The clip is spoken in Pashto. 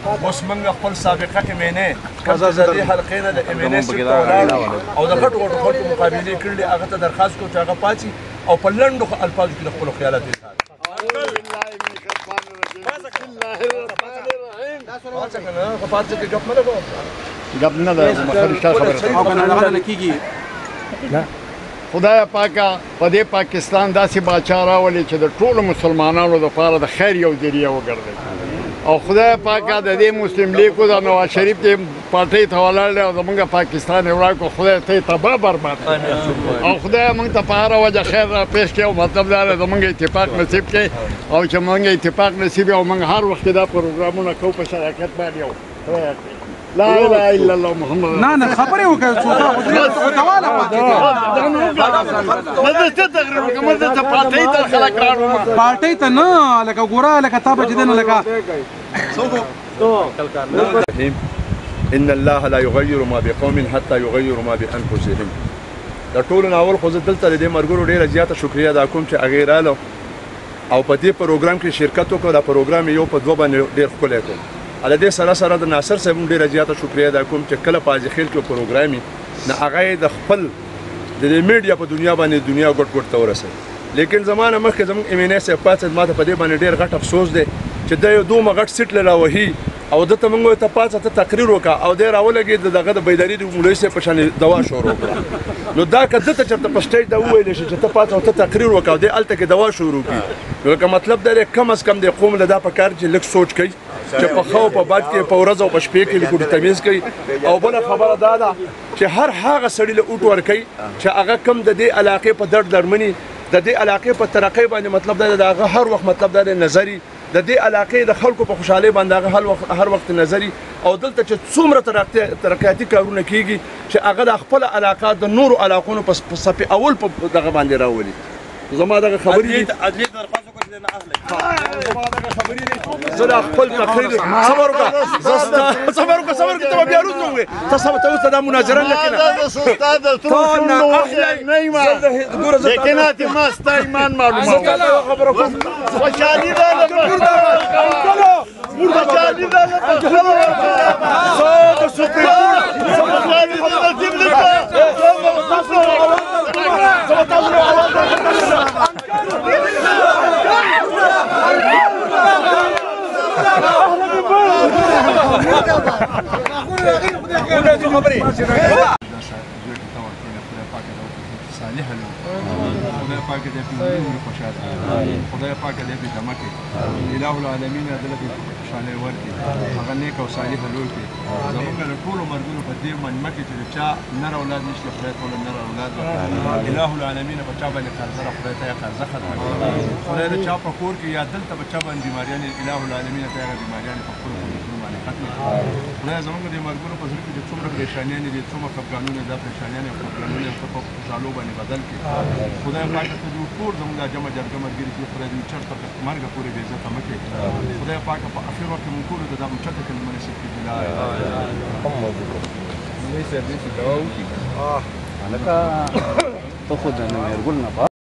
اوس موږ خپل سابقه امینے کوم چې د دې حلقې نه د امینے سیټ ته ولاړو او د غټو غټو خلکو مقابلې کړلې هغه ته درخواست کوو چې هغه پاتې او په لنډو الفاظو کې د خپلو خیالات اظهار گپ نه ده خدای پاکه په دې پاکستان داسې باچا راولي چې د ټولو مسلمانانو دپاره د خیر یو ذریعه وګرځي او خدای پاکه د دې مسلم لیګ او د نواز شریف دې پارټۍ ته ولاړ دی او زموږ پاکستان یې وړاکو خدای ته یې تباه برباد او خدای موږ ته په هره وجه خیر را پیش کړي او مطلب دا دی زموږ اتفاق نصیب کړي او چې موږ اتفاق نصیب او موږ هر وخت دا پروګرامونه کوو په شراکت باندې یو لا اله الا الله محمد نه خبرې وکړه څو دواله پاتې مزه څه تقریر کوم مزه ته پاتې ته خلک راړو پارټۍ ته نه لکه ګوره لکه تا به جدن لکه ان الله لا يغير ما بقوم حتى يغيروا ما بانفسهم د ټولو ناول خو زه دلته د دې مرګرو ډیره زیاته شکریا ادا کوم چې هغې راله او په دې پروګرام کې شرکت وکړو دا پروګرام یو په دوه باندې ډېر ښکلی کړو د دې سره سره د ناصر صاحب هم ډېره زیاته شکریا ادا کوم چې کله په حاجي خیل کې پروګرام وي نه هغه یې د خپل د میډیا په دنیا باندې دنیا ګوټ ګوټ ته ورسوي لیکن زمانه مخکې زموږ امینے صاحب پاڅېد ما ته په دې باندې ډېر غټ افسوس دی چې دا یو دومره غټ سیټ له راوهي او دته موږ ته پاڅه ته تقریر وکړه او دی راولګېد دغه د بیداري د مولوي صاحب په شان دوا شروع کړه نو دا که ده ته چېرته په سټیج ته وویلی شي چې ته پاڅه او ته تقریر وکړه او دی هلته کې دوا شروع کړي نو که مطلب دا دی کم از کم د قوم له دا پکار چې لږ سوچ کوي چې په ښه او په بد کې په ورځ او په شپې کې لږ تمیز کوي او بله خبره دا ده چې هر هغه سړي له اوټ ورکوي چې هغه کم د دې علاقې په درد درمني د دې علاقې په ترقۍ باندې مطلب دا دی د هغه هر وخت مطلب دا دی نظري د دې علاقې د خلکو په خوشحالۍ باندې هغه هر وخت نظري او دلته چې څومره ترقیاتي کارونه کیږي چې هغه د خپله علاقه د نورو علاقونو په صفې اول په دغه باندې راولي زما دغه خبرې دي زه د خپل تقریر صبر وکړه صبر وکړه ته به بیا وروسته ووایې ته صبر ته اوس دا مناظره نه کړه لیکنات ما ستا ایمان معلوموم خبره کوم خوشحالي ده خوشحالي ده زه د سپریم خوشحالي ده نصیب لیکه خدای پاک دې په نور خوشاله خدای پاک دې په دمه کې الٰه العالمین دې په خوشاله ورکړي هغه نیک او صالح لوی کړي زموږ له ټولو مرګونو په دې منمه کې چې چا نر اولاد نشته خدای ټول نر اولاد الٰه العالمین په چا باندې قرضه خدای ته قرضه ختم خدای دې چا په کور کې یا دلته په چا باندې بیماریان الٰه العالمین ته هغه بیماریان په خپل باندې ختم خدای زموږ د مرګونو په ذریعه کې څومره پریشانیان دي څومره خفګانونه دا پریشانیان او خفګانونه په خوشالو باندې بدل کړي خدای پاک ته دې ټول زموږ د جمع جرګه مرګري چې خدای دې چرته مرګ پورې بې عزته مه کړي خدای پاک په اخر وخت کې موږ ټولو ته دا اوچته کلمه نصیب کړي لا اله الا الله محمد رسول الله.